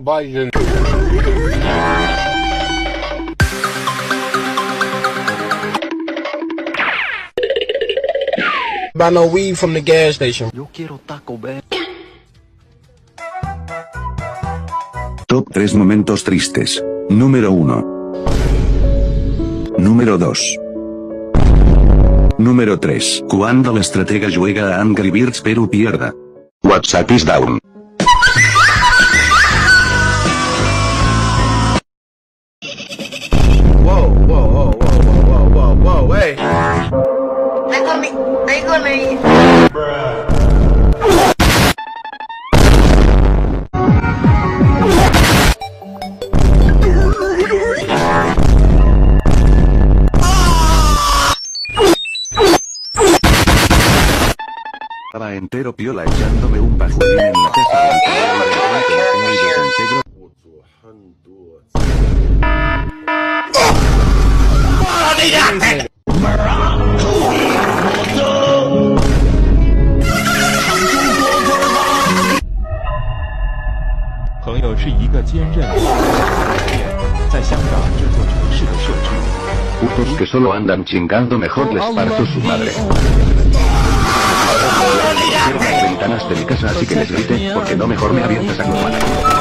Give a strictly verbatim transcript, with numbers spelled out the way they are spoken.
Biden. Buy no weed from the gas station. Yo quiero Taco Bell. Top tres momentos tristes. Número uno. Número dos. Número tres. Cuando la estratega juega a Angry Birds pero pierda. WhatsApp is down. Whoa, whoa, whoa, whoa, whoa, whoa, whoa, whoa, hey. They got me. They got me. Estaba entero piola echándome un bajulín en la ceja del caballo de repente me tengo y desintegro. Putos que solo andan chingando, mejor les parto su madre. Cierro las ventanas de mi casa así que les grite, porque no mejor me avientas a tu madre.